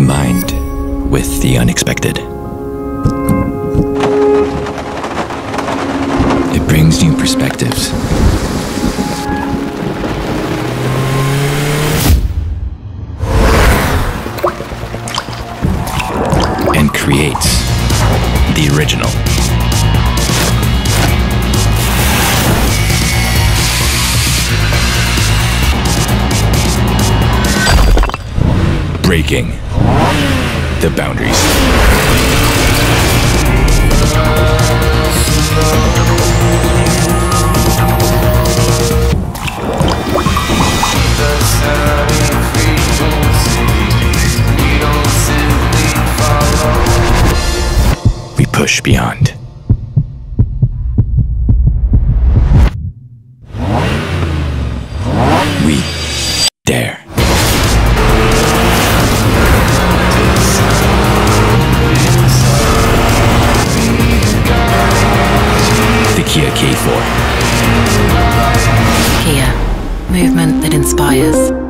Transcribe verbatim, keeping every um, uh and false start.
Mind with the unexpected. It brings new perspectives. And creates the original. Breaking the boundaries. We push beyond. We dare. Kia K four. Kia, movement that inspires.